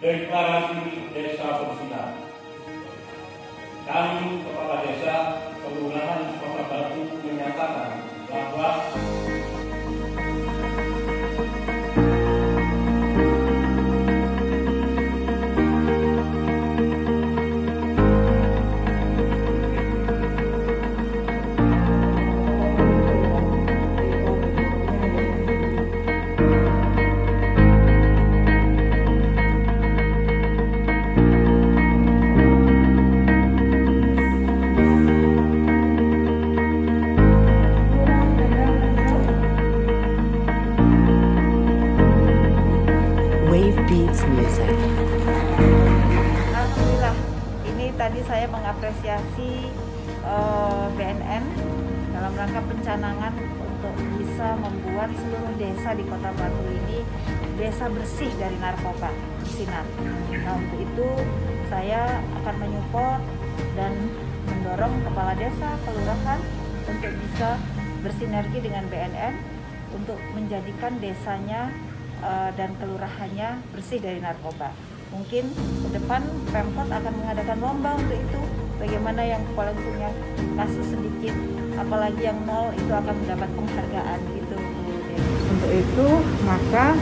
deklarasi desa bersinar. Kami Kepala Desa Kelurahan Kota Batu menyatakan bahwa Wave Beats Music. Alhamdulillah, ini tadi saya mengapresiasi BNN dalam rangka pencanangan untuk bisa membuat seluruh desa di Kota Batu ini desa bersih dari narkoba, bersinar. Nah, untuk itu saya akan menyupport dan mendorong kepala desa, kelurahan untuk bisa bersinergi dengan BNN untuk menjadikan desanya dan kelurahannya bersih dari narkoba. Mungkin ke depan Pemkot akan mengadakan lomba untuk itu. Bagaimana yang paling punya kasus sedikit, apalagi yang nol itu akan mendapat penghargaan gitu. Untuk itu maka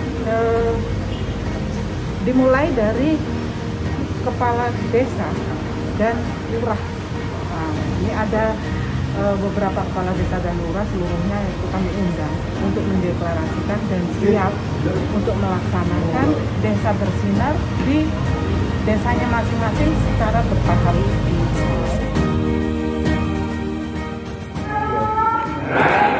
dimulai dari kepala desa dan lurah. Nah, ini ada beberapa kepala desa dan lurah, seluruhnya itu kami undang untuk mendeklarasikan dan siap untuk melaksanakan desa bersinar di desanya masing-masing secara bertahap.